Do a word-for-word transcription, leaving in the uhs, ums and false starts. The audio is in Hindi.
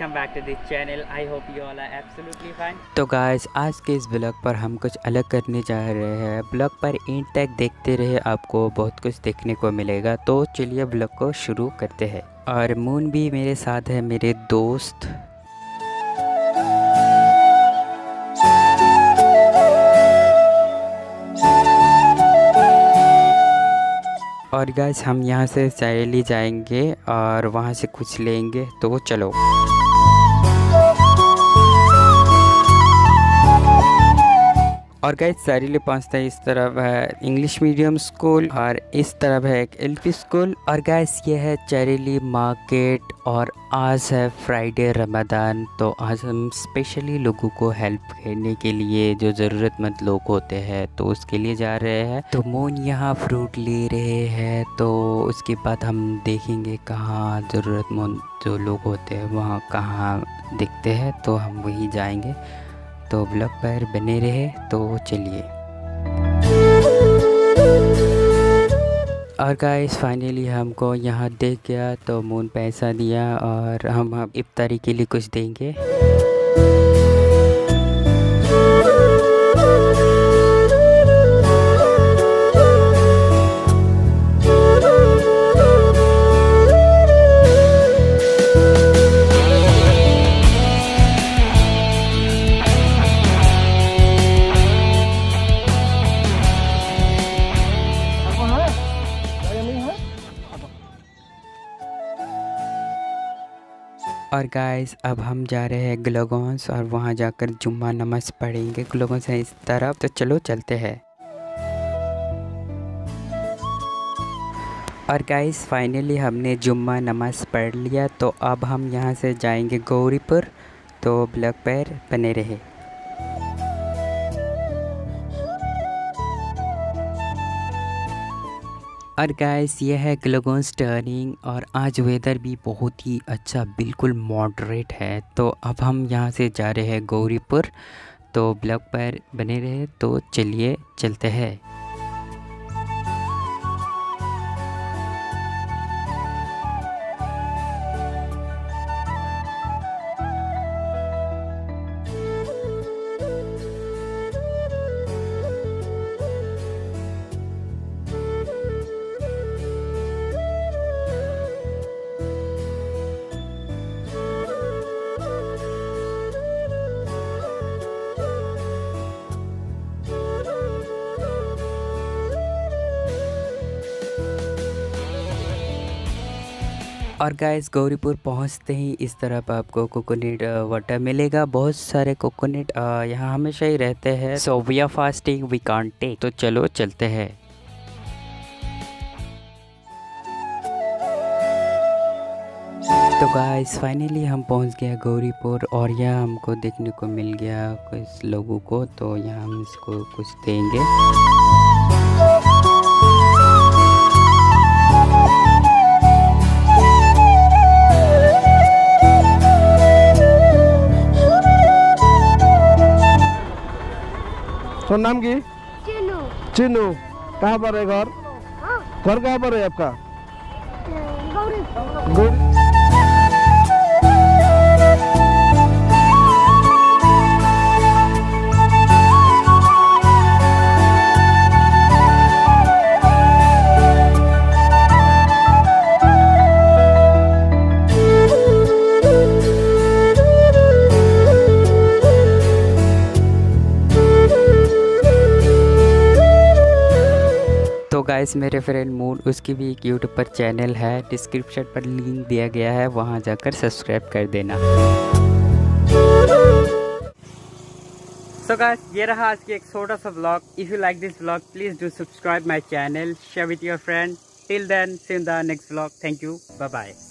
Welcome back to this channel. I hope you all are absolutely fine. तो गाइस आज के इस ब्लॉग पर हम कुछ अलग करने जा रहे हैं। ब्लॉग पर एंड तक देखते रहे, आपको बहुत कुछ देखने को मिलेगा। तो चलिए ब्लॉग को शुरू करते हैं। और मून भी मेरे साथ है, मेरे दोस्त। और गाइस हम यहाँ से चायली जाएंगे और वहाँ से कुछ लेंगे, तो चलो। और गाइस सारीली पहुँचता है, इस तरफ है इंग्लिश मीडियम स्कूल और इस तरफ है एक एलपी स्कूल। और गाइस ये है चैरेली मार्केट और आज है फ्राइडे रमज़ान। तो आज हम स्पेशली लोगों को हेल्प करने के लिए, जो ज़रूरतमंद लोग होते हैं, तो उसके लिए जा रहे हैं। तो मोन यहाँ फ्रूट ले रहे हैं, तो उसके बाद हम देखेंगे कहाँ ज़रूरतमंद जो लोग होते हैं वहाँ कहाँ दिखते हैं, तो हम वहीं जाएंगे। तो ब्लॉग पर बने रहे, तो चलिए। और गाइस फाइनली हमको यहाँ देख गया, तो मून पैसा दिया और हम अब इफ्तारी के लिए कुछ देंगे। और गाइस अब हम जा रहे हैं ग्लोगोंस और वहाँ जाकर जुम्मा नमाज पढ़ेंगे। ग्लोगोंस है इस तरफ, तो चलो चलते हैं। और गाइस फाइनली हमने जुम्मा नमाज पढ़ लिया, तो अब हम यहाँ से जाएंगे गौरीपुर। तो ब्लॉग पर बने रहे। और गाइस ये है ग्लोगोंस टर्निंग और आज वेदर भी बहुत ही अच्छा, बिल्कुल मॉडरेट है। तो अब हम यहाँ से जा रहे हैं गौरीपुर। तो ब्लॉग पर बने रहे, तो चलिए चलते हैं। और गाइस गौरीपुर पहुंचते ही इस तरफ आपको कोकोनट वाटर मिलेगा। बहुत सारे कोकोनट यहाँ हमेशा ही रहते हैं। So we are fasting, we can't take. तो चलो चलते हैं। तो गाइस फाइनली हम पहुंच गए गौरीपुर और यहाँ हमको देखने को मिल गया कुछ लोगों को। तो यहाँ हम इसको कुछ देंगे। तो नाम की चिन्नू। चिन्नू, कहाँ पर है घर? हाँ? घर कहाँ पर है आपका? गौरी। गौरी। तो गाइस मेरे फ्रेंड मून, उसकी भी एक यूट्यूब पर चैनल है, डिस्क्रिप्शन पर लिंक दिया गया है, वहां जाकर सब्सक्राइब कर देना। सो गाइस ये रहा आज की एक छोटा सा vlog. If you like this vlog please do subscribe my channel, share with your friend. Till then see you in the next vlog. Thank you, bye bye.